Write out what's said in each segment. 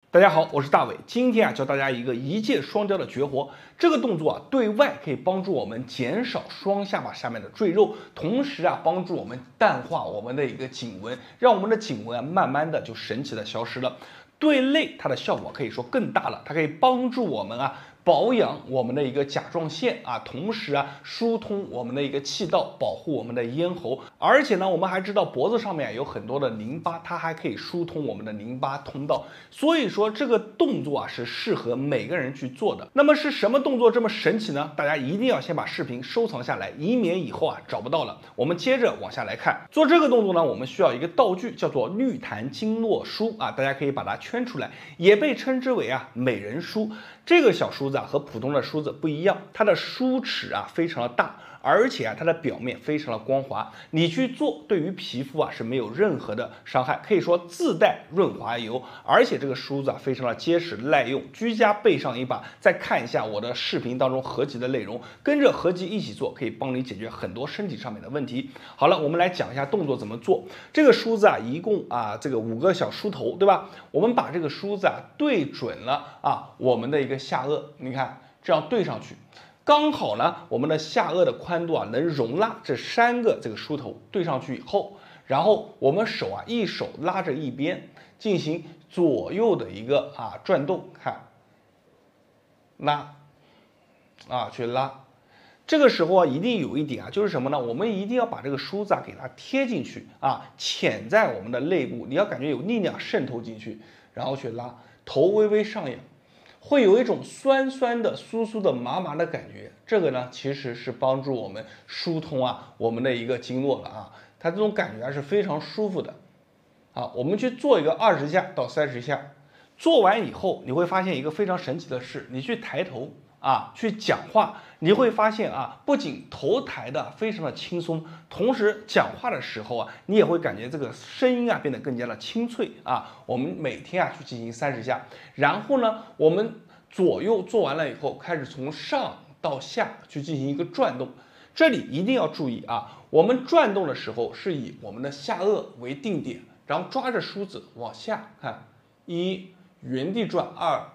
大家好，我是大伟。今天教大家一个一箭双雕的绝活。这个动作对外可以帮助我们减少双下巴下面的赘肉，同时帮助我们淡化我们的一个颈纹，让我们的颈纹慢慢的就神奇的消失了。对内它的效果可以说更大了，它可以帮助我们保养我们的一个甲状腺同时疏通我们的一个气道，保护我们的咽喉。而且呢，我们还知道脖子上面有很多的淋巴，它还可以疏通我们的淋巴通道。所以说这个动作是适合每个人去做的。那么是什么动作这么神奇呢？大家一定要先把视频收藏下来，以免以后找不到了。我们接着往下来看，做这个动作呢，我们需要一个道具，叫做绿檀经络梳大家可以把它圈出来，也被称之为美人梳。这个小梳子和普通的梳子不一样，它的梳齿非常的大，而且它的表面非常的光滑，你去做对于皮肤是没有任何的伤害，可以说自带润滑油。而且这个梳子非常的结实耐用，居家备上一把。再看一下我的视频当中合集的内容，跟着合集一起做，可以帮你解决很多身体上面的问题。好了，我们来讲一下动作怎么做。这个梳子一共这个5个小梳头，对吧？我们把这个梳子对准了我们的一个下颚，你看这样对上去。刚好呢，我们的下颚的宽度能容纳这3个这个梳头对上去以后，然后我们手一手拉着一边，进行左右的一个转动，看，拉，去拉。这个时候一定有一点就是什么呢？我们一定要把这个梳子给它贴进去潜在我们的肋部，你要感觉有力量渗透进去，然后去拉，头微微上扬。会有一种酸酸的、酥酥的、麻麻的感觉，这个呢其实是帮助我们疏通我们的一个经络了它这种感觉是非常舒服的。我们去做一个20下到30下，做完以后你会发现一个非常神奇的事，你去抬头去讲话，你会发现不仅头抬的非常的轻松，同时讲话的时候你也会感觉这个声音变得更加的清脆我们每天去进行30下，然后呢，我们左右做完了以后，开始从上到下去进行一个转动。这里一定要注意我们转动的时候是以我们的下颚为定点，然后抓着梳子往下看，1原地转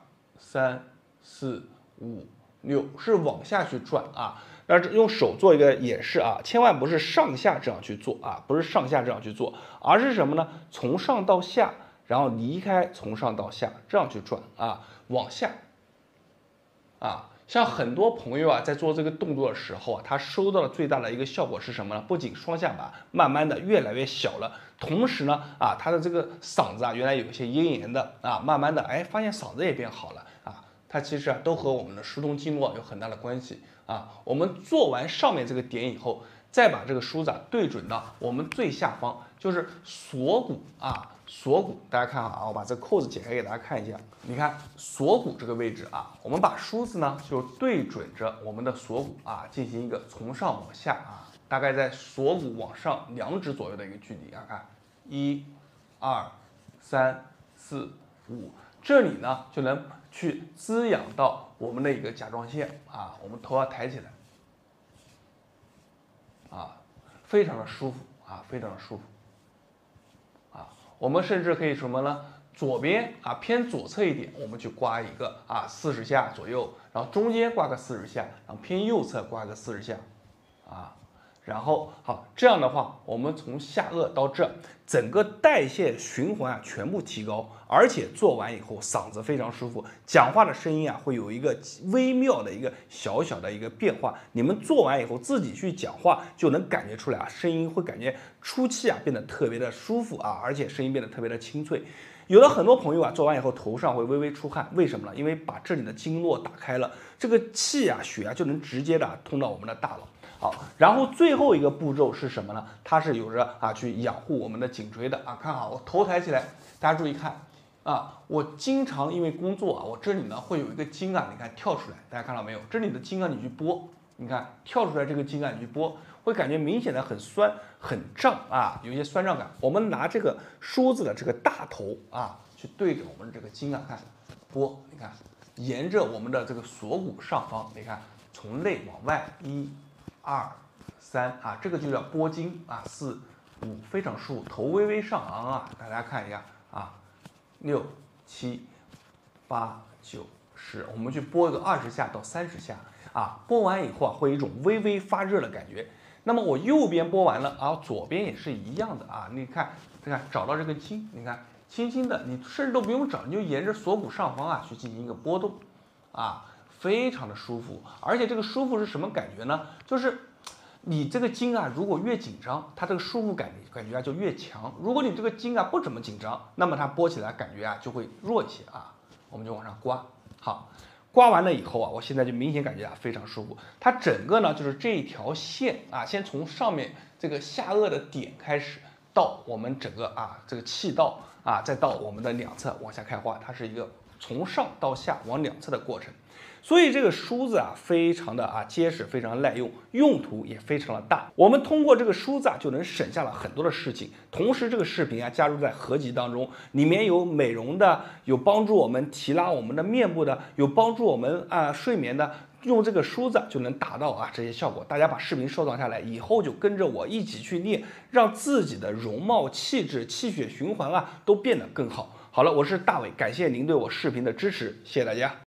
，2、3、4、5、6，是往下去转那用手做一个演示千万不是上下这样去做不是上下这样去做，而是什么呢？从上到下，然后离开，从上到下这样去转往下像很多朋友在做这个动作的时候他收到的最大的一个效果是什么呢？不仅双下巴慢慢的越来越小了，同时呢他的这个嗓子原来有一些咽炎的慢慢的发现嗓子也变好了它其实都和我们的疏通经络有很大的关系我们做完上面这个点以后，再把这个梳子对准到我们最下方，就是锁骨锁骨。大家看我把这个扣子解开给大家看一下。你看锁骨这个位置我们把梳子呢就对准着我们的锁骨进行一个从上往下大概在锁骨往上2指左右的一个距离看，1、2、3、4、5，这里呢就能去滋养到我们的一个甲状腺我们头要抬起来非常的舒服非常的舒服我们甚至可以什么呢？左边偏左侧一点，我们去刮一个40下左右，然后中间刮个40下，然后偏右侧刮个40下然后好，这样的话，我们从下颚到这，整个代谢循环全部提高，而且做完以后嗓子非常舒服，讲话的声音会有一个微妙的一个小小的一个变化。你们做完以后自己去讲话，就能感觉出来声音会感觉出气变得特别的舒服而且声音变得特别的清脆。有的很多朋友做完以后头上会微微出汗，为什么呢？因为把这里的经络打开了，这个气血就能直接的通到我们的大脑。好，然后最后一个步骤是什么呢？它是有着去养护我们的颈椎的看好，我头抬起来，大家注意看我经常因为工作我这里呢会有一个筋你看跳出来，大家看到没有？这里的筋你去拨，你看跳出来这个筋你去拨，会感觉明显的很酸很胀有一些酸胀感。我们拿这个梳子的这个大头去对着我们这个筋看拨，你看沿着我们的这个锁骨上方，你看从内往外1、2、3这个就叫拨筋4、5，非常舒服，头微微上昂大家看一下6、7、 8、9、10，我们去拨一个20下到30下啊，拨完以后啊，会有一种微微发热的感觉。那么我右边拨完了啊，左边也是一样的啊，你看，找到这根筋，你看，轻轻的，你甚至都不用找，你就沿着锁骨上方啊去进行一个波动，啊，非常的舒服。而且这个舒服是什么感觉呢？就是你这个筋啊，如果越紧张，它这个舒服感觉啊就越强。如果你这个筋啊不怎么紧张，那么它拨起来感觉啊就会弱一些啊。我们就往上刮，好，刮完了以后啊，我现在就明显感觉啊非常舒服。它整个呢就是这一条线啊，先从上面这个下颚的点开始，到我们整个啊这个气道啊，再到我们的两侧往下开花，它是一个从上到下往两侧的过程。所以这个梳子啊，非常的结实，非常耐用，用途也非常的大。我们通过这个梳子啊，就能省下了很多的事情。同时，这个视频啊加入在合集当中，里面有美容的，有帮助我们提拉我们的面部的，有帮助我们睡眠的。用这个梳子就能达到这些效果。大家把视频收藏下来以后，就跟着我一起去练，让自己的容貌、气质、气血循环都变得更好。好了，我是大伟，感谢您对我视频的支持，谢谢大家。